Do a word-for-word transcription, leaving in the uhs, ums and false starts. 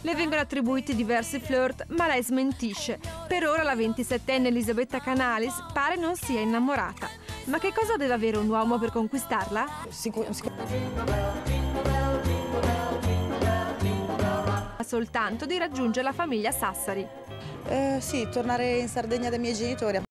Le vengono attribuiti diversi flirt, ma lei smentisce. Per ora la ventisettenne Elisabetta Canalis pare non sia innamorata. Ma che cosa deve avere un uomo per conquistarla? Sicur- sicur- Soltanto di raggiungere la famiglia Sassari. eh, sì, tornare in Sardegna dai miei genitori.